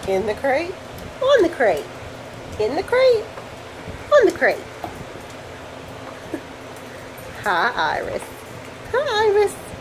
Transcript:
In the crate, on the crate, in the crate, on the crate. Hi, Iris. Hi, Iris.